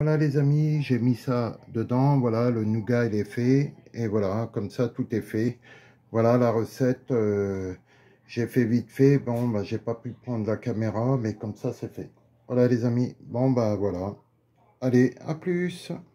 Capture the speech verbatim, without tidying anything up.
Voilà les amis, j'ai mis ça dedans, voilà, le nougat il est fait, et voilà, comme ça tout est fait. Voilà la recette, euh, j'ai fait vite fait, bon bah j'ai pas pu prendre la caméra, mais comme ça c'est fait. Voilà les amis, bon bah voilà, allez, à plus.